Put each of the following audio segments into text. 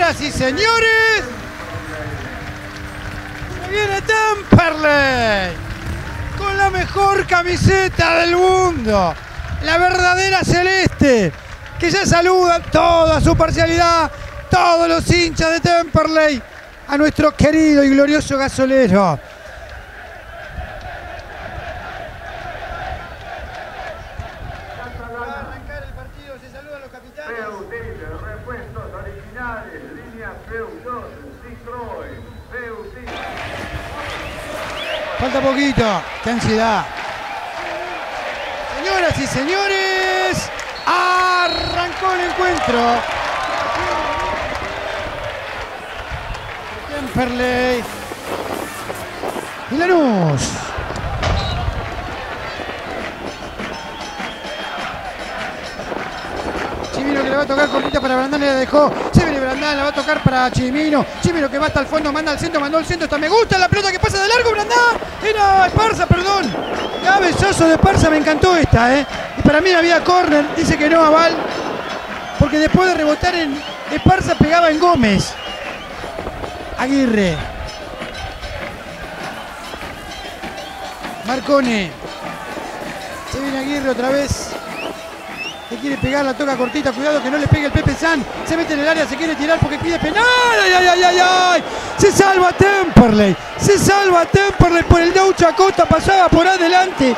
Señoras y señores, se viene Temperley con la mejor camiseta del mundo, la verdadera celeste, que ya saludan toda su parcialidad, todos los hinchas de Temperley, a nuestro querido y glorioso gasolero. Falta poquito, qué ansiedad. Señoras y señores, arrancó el encuentro. Temperley y Lanús. Chimino que le va a tocar cortita para Brandán, le dejó. Se viene Brandán, la va a tocar para Chimino. Chimino que va hasta el fondo, manda al centro, mandó al centro. Está, me gusta la pelota que pasa de largo, Brandán. Era Esparza, perdón. Cabezazo de Esparza, me encantó esta, Y para mí había córner, dice que no aval. Porque después de rebotar en Esparza pegaba en Gómez. Aguirre. Marcone. Se viene Aguirre otra vez. Le quiere pegar, la toca cortita, cuidado que no le pegue el Pepe San. Se mete en el área, se quiere tirar porque pide penal. ¡Ay, ay, ay, ay, ay! Se salva Temperley. Se salva Temperley por el Daucha Acosta, pasaba por adelante.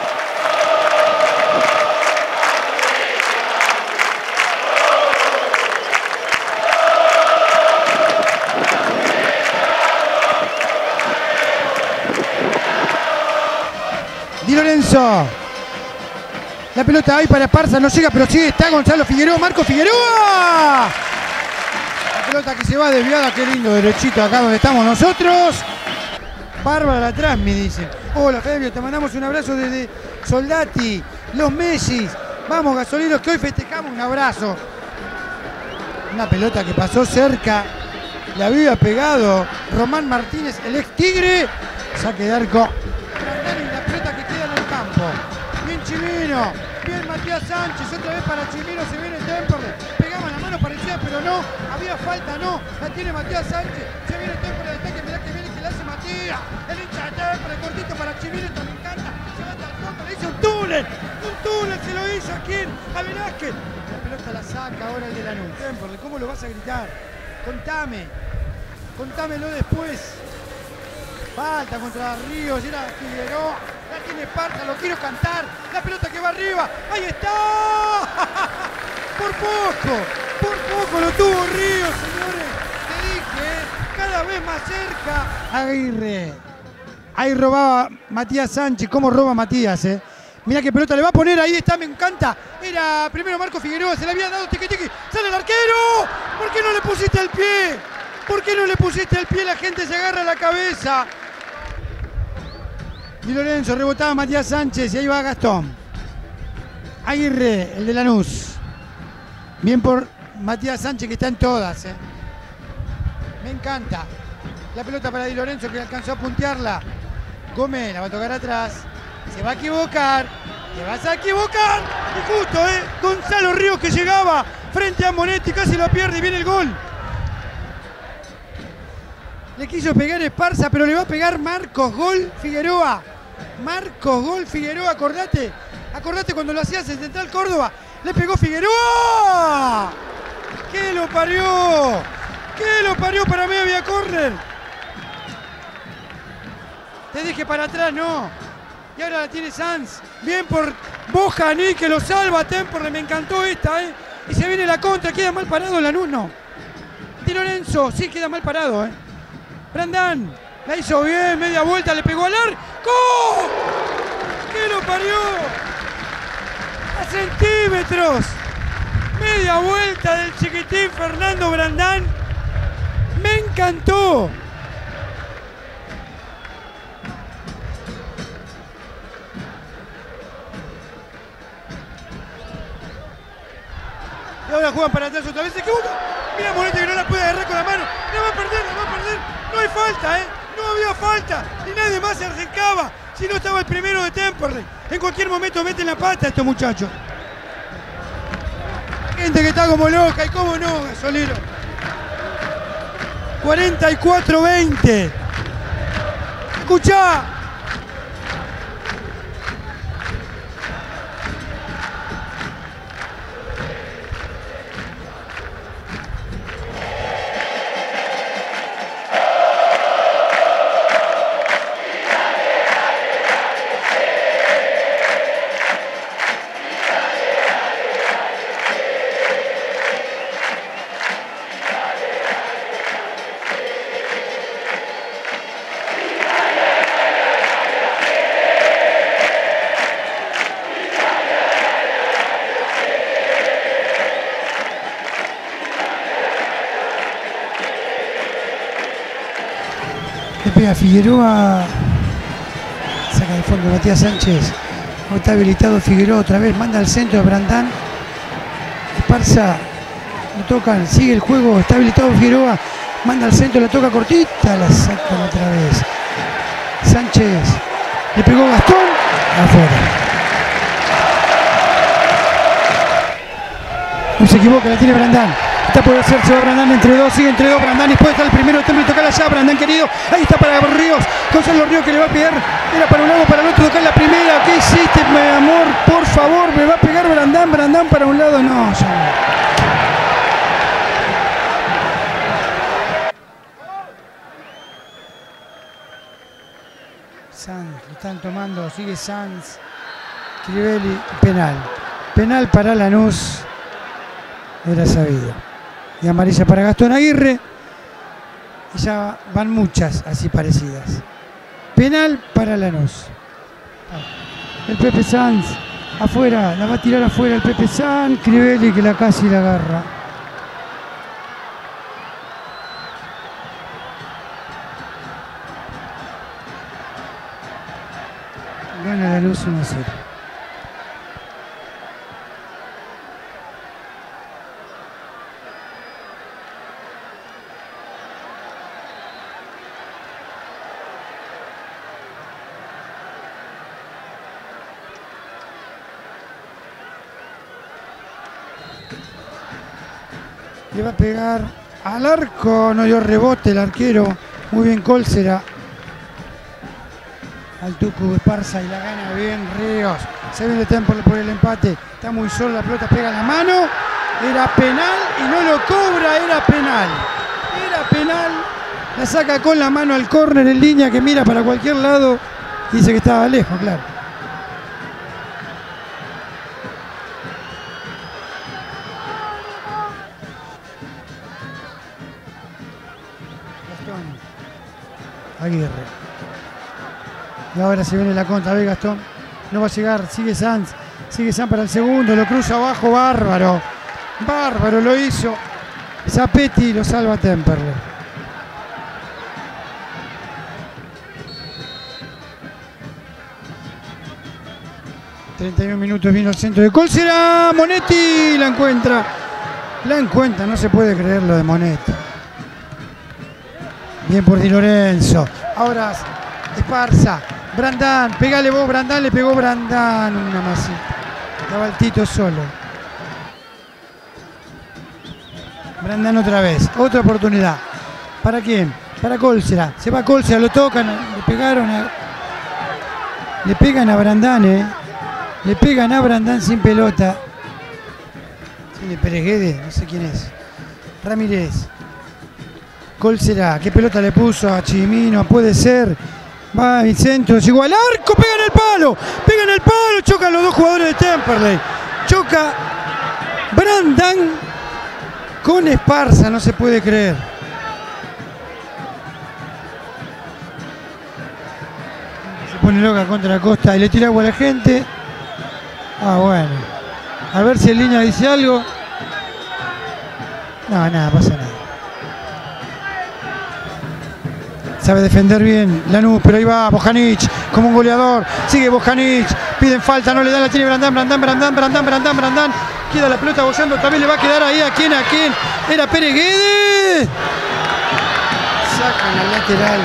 Di Lorenzo. La pelota ahí para Esparza, no llega, pero sí está Gonzalo Figueroa, Marco Figueroa. La pelota que se va desviada, qué lindo, derechito acá donde estamos nosotros. Bárbara atrás, me dicen. Hola Fabio, te mandamos un abrazo desde Soldati, los Messis. Vamos gasoleros que hoy festejamos, un abrazo. Una pelota que pasó cerca, le había pegado Román Martínez, el ex Tigre. Saque de arco. La pelota que queda en el campo. Bien Chimino, bien Matías Sánchez, otra vez para Chimino, se viene Temperley, pegaba la mano parecida pero no, había falta, no, la tiene Matías Sánchez, se viene Temperley, ataque, mirá que viene que la hace Matías, el hincha de Temperley, cortito para Chimino, esto me encanta, se va hasta el fondo, le hizo un túnel se lo hizo a quién, a Velázquez, la pelota la saca ahora el de Lanús. Temperley, ¿cómo lo vas a gritar? Contámelo después. Falta contra Ríos, era Figueroa, la tiene Esparza, lo quiero cantar, la pelota que va arriba, ¡ahí está! Por poco lo tuvo Ríos, señores, te dije, cada vez más cerca. Aguirre, ahí robaba Matías Sánchez, cómo roba Matías, Mirá qué pelota le va a poner, ahí está, me encanta, era primero Marco Figueroa, se le había dado tiqui, sale el arquero, ¿por qué no le pusiste el pie? ¿Por qué no le pusiste el pie? La gente se agarra la cabeza. Di Lorenzo, rebotaba Matías Sánchez y ahí va Gastón. Aguirre, el de Lanús. Bien por Matías Sánchez que está en todas. Me encanta. La pelota para Di Lorenzo que alcanzó a puntearla. Gómez la va a tocar atrás. Se va a equivocar. Te vas a equivocar. Y justo, Gonzalo Ríos que llegaba frente a Monetti, casi lo pierde y viene el gol. Le quiso pegar Esparza, pero le va a pegar Marcos Gol Figueroa. Marcos Gol Figueroa, acordate cuando lo hacías en Central Córdoba. Le pegó Figueroa. ¿Qué lo parió? Para mí había córner. Te dije para atrás, no. Y ahora la tiene Sanz. Bien por Bojani que lo salva a Temperley. Me encantó esta, Y se viene la contra. Queda mal parado Lanús, no. Di Lorenzo, sí queda mal parado, Brandán, la hizo bien, media vuelta, le pegó al arco. ¿Qué lo parió? A centímetros. Media vuelta del chiquitín Fernando Brandán. Me encantó. Y ahora juegan para atrás otra vez, se equivoca. Mira Monetti que no la puede agarrar con la mano. La va a perder. No hay falta, No había falta. Ni nadie más se acercaba. Si no estaba el primero de Temperley. En cualquier momento meten la pata a estos muchachos. Gente que está como loca y cómo no, gasolero. 44-20. Escuchá. Le pega Figueroa. Saca de fondo Matías Sánchez. No está habilitado Figueroa otra vez. Manda al centro de Brandán. Esparza. Lo tocan. Sigue el juego. Está habilitado Figueroa. Manda al centro. La toca cortita. La sacan otra vez. Sánchez. Le pegó Gastón. Afuera. No se equivoca. La tiene Brandán. Está por hacer, se va Brandán entre dos, sigue entre dos Brandán y después está el primero, Temple, tocarla allá, Brandán querido, ahí está para Ríos, Gonzalo Ríos que le va a pegar, era para un lado, para el otro, tocar la primera, ¿qué hiciste, mi amor? Por favor, me va a pegar Brandán, Brandán para un lado, no, ya no. Sanz, lo están tomando, sigue Sanz, Crivelli, penal. Penal para Lanús, era sabido. Y amarilla para Gastón Aguirre. Y ya van muchas así parecidas. Penal para Lanús. El Pepe Sanz afuera, la va a tirar afuera el Pepe Sanz. Crivelli que la casi la agarra. Gana Lanús 1-0. Le va a pegar al arco, no dio rebote el arquero. Muy bien Cólcera. Al Tucu Esparza y la gana bien Ríos. Se viene Temple por el empate. Está muy solo, la pelota pega en la mano. Era penal y no lo cobra, era penal. Era penal. La saca con la mano al córner en línea que mira para cualquier lado. Dice que estaba lejos, claro. Aguirre. Y ahora se viene la contra de Gastón. No va a llegar, sigue Sanz. Sigue Sanz para el segundo, lo cruza abajo, bárbaro. Bárbaro lo hizo. Zapetti lo salva Temperley. ...31 minutos vino al centro de Cólcera. Monetti la encuentra. La encuentra, no se puede creer lo de Monetti. Bien por Di Lorenzo. Ahora Esparza. Brandán. Pégale vos, Brandán. Le pegó Brandán. Una masita. Estaba el Tito solo. Brandán otra vez. Otra oportunidad. ¿Para quién? Para Cólcera. Se va Cólcera. Lo tocan. Le pegaron a... Le pegan a Brandán, Le pegan a Brandán sin pelota. Tiene Pereguede. No sé quién es. Ramírez. Cólcera, qué pelota le puso a Chimino, puede ser. Va al centro, llegó al arco, pega en el palo, chocan los dos jugadores de Temperley. Choca Brandán con Esparza, no se puede creer. Se pone loca contra la Costa y le tira agua a la gente. Ah, bueno. A ver si en línea dice algo. No, nada, pasa nada. Sabe defender bien Lanús, pero ahí va Bojanic como un goleador. Sigue Bojanic, piden falta, no le dan, la tiene Brandán. Queda la pelota bollando, también le va a quedar ahí a quién. Era Pereguede. Sacan al lateral.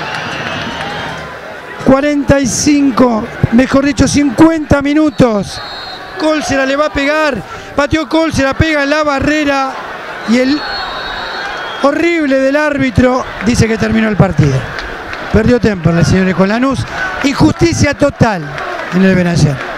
45, mejor dicho 50 minutos. Cólcera le va a pegar. Pateó Cólcera, pega en la barrera. Y horrible del árbitro dice que terminó el partido. Perdió Temperley, señores, con Lanús. Injusticia total en el Benacer.